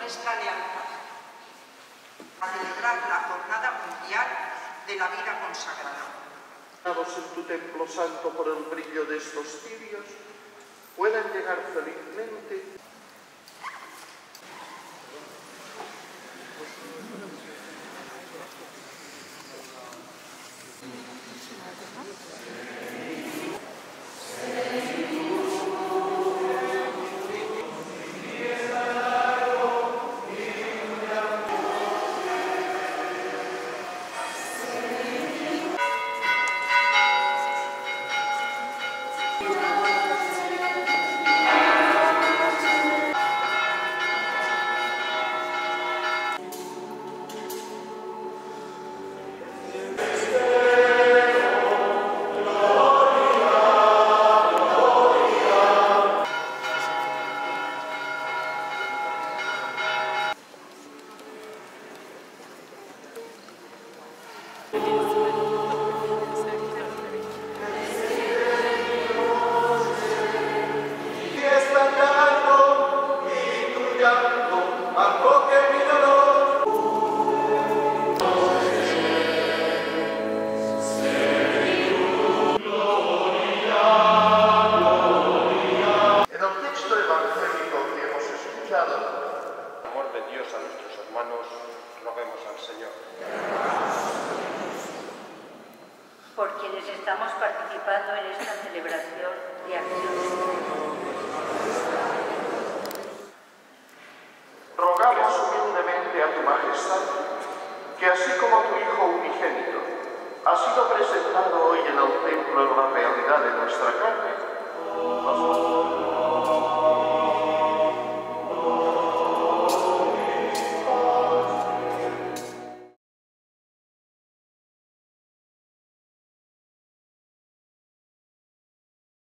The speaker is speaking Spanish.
nuestra lealtad a celebrar la Jornada Mundial de la Vida Consagrada. En tu templo santo por el brillo de estos cirios, puedan llegar felizmente amor de Dios a nuestros hermanos, roguemos al Señor. Por quienes estamos participando en esta celebración de acción. rogamos humildemente a tu Majestad que así como tu Hijo unigénito ha sido presentado hoy en el templo en la realidad de nuestra carne,